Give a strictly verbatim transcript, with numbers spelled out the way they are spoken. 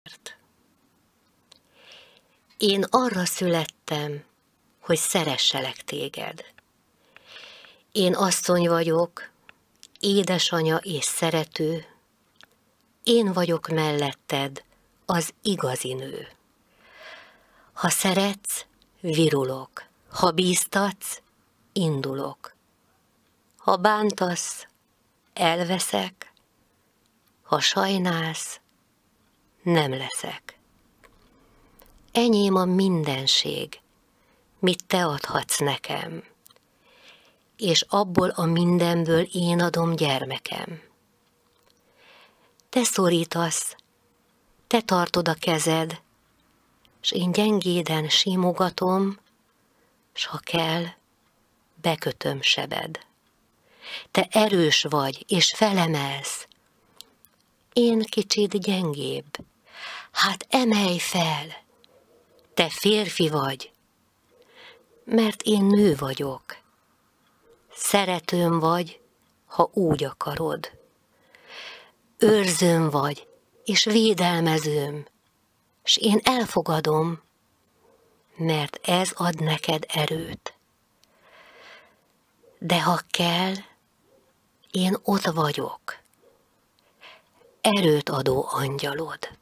miért. Én arra születtem, hogy szeresselek téged. Én asszony vagyok, édesanya és szerető, én vagyok melletted, az igazi nő. Ha szeretsz, virulok, ha bíztatsz, indulok. Ha bántasz, elveszek, ha sajnálsz, nem leszek. Enyém a mindenség, mit te adhatsz nekem, és abból a mindenből én adom gyermekem. Te szorítasz, te tartod a kezed, s én gyengéden simogatom, s ha kell, bekötöm sebed. Te erős vagy, és felemelsz, én kicsit gyengébb, hát emelj fel, te férfi vagy, mert én nő vagyok. Szeretőm vagy, ha úgy akarod. Őrzőm vagy, és védelmezőm, s én elfogadom, mert ez ad neked erőt. De ha kell, én ott vagyok, erőt adó angyalod.